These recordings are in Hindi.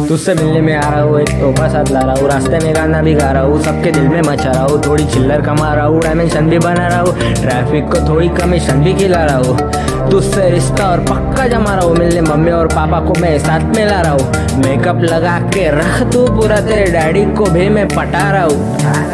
तुझसे मिलने में आ रहा हूँ, एक तोहफा साथ ला रहा हूँ, रास्ते में गाना भी गा रहा हूँ, सबके दिल में मचा रहा हूँ, थोड़ी चिल्लर कमा रहा हूँ, डायमेंशन भी बना रहा हूँ, ट्रैफिक को थोड़ी कमीशन भी खिला रहा हूँ। तुझसे रिश्ता और पक्का जमा रहा हूँ, मिलने मम्मी और पापा को मैं साथ में ला रहा हूँ। मेकअप लगा के रख तू पूरा, तेरे डैडी को भी मैं पटा रहा हूँ।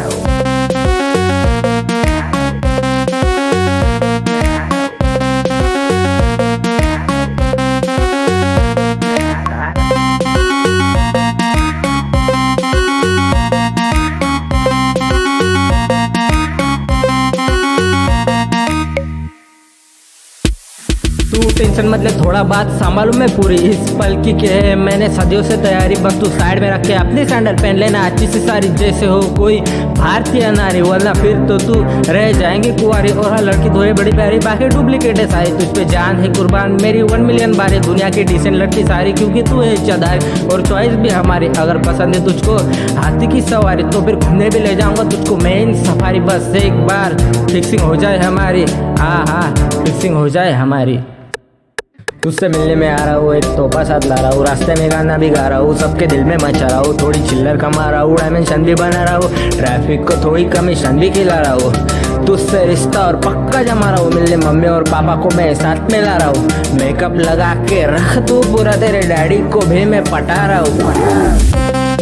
तू टेंशन मत ले, थोड़ा बात संभालू मैं पूरी, इस पल की के है मैंने सदियों से तैयारी, बस तू साइड में रख के अपनी सैंडल पहन लेना अच्छी सी सारी, जैसे हो कोई भारतीय नारी, वरना फिर तो तू रह जाएंगी कुंवारी। और हाँ लड़की तो है बड़ी प्यारी, बाकी डुप्लीकेट है सारी, तुझ पे जान है कुर्बान मेरी 1 मिलियन बारी, दुनिया की डिसेंट लड़की सारी, क्योंकि तू है इज्जतदार और चॉइस भी हमारी। अगर पसंद है तुझको हाथी की सवारी तो फिर घूमने भी ले जाऊंगा तुझको मैं इन सफारी, बस एक बार फिक्सिंग हो जाए हमारी, हाँ फिक्सिंग हो जाए हमारी। तुझसे मिलने में आ रहा हूँ, एक तोहफा साथ ला रहा हूँ, रास्ते में गाना भी गा रहा हूँ, सबके दिल में मचा रहा हूँ, थोड़ी चिल्लर कमा रहा हूँ, डायमेंशन भी बना रहा हूँ, ट्रैफिक को थोड़ी कमीशन भी खिला रहा हूँ। तुझसे रिश्ता और पक्का जमा रहा हूँ, मिलने मम्मी और पापा को मैं साथ में ला रहा हूँ। मेकअप लगा के रख तू पूरा, तेरे डैडी को भी मैं पटा रहा हूँ।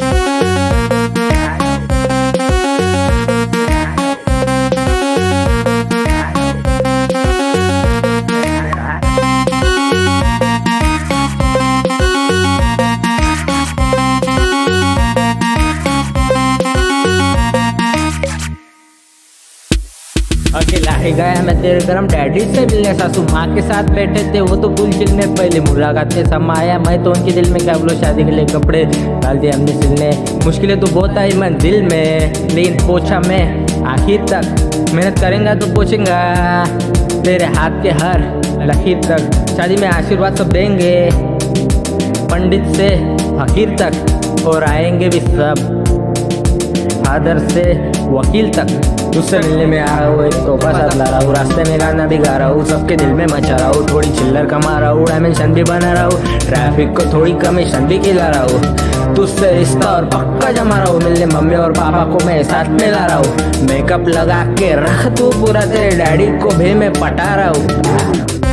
अकेला ही गया मैं तेरे गरम डैडी से मिलने, सासू माँ के साथ बैठे थे वो तो भूल चिलने, पहले मुलाकात से समाया मैं तो उनके दिल में, क्या बोलो शादी के लिए कपड़े डाल दिए हमने सिलने, मुश्किलें तो बहुत आई मंजिल में, लेकिन पोछा मैं आखिर तक, मेहनत करेंगा तो पहुँचेंगा तेरे हाथ के हर लकीर तक, शादी में आशीर्वाद सब देंगे पंडित से फकीर तक, और आएंगे भी सब फादर से वकील तक। तुझसे मिलने में आ रहा हूँ, एक तोहफा साथ ला रहा हूँ, रास्ते में गाना भी गा रहा हूँ, सबके दिल में मचा रहा हूँ, थोड़ी चिल्लर कमा रहा हूँ, डायमेंशन भी बना रहा हूँ, ट्रैफिक को थोड़ी कमीशन भी खिला रहा हूँ। तुझसे रिश्ता और पक्का जमा रहा हूँ, मिलने मम्मी और पापा को मैं साथ में ला रहा हूँ। मेकअप लगा के रख तू पूरा, तेरे डैडी को भी मैं पटा रहा हूँ।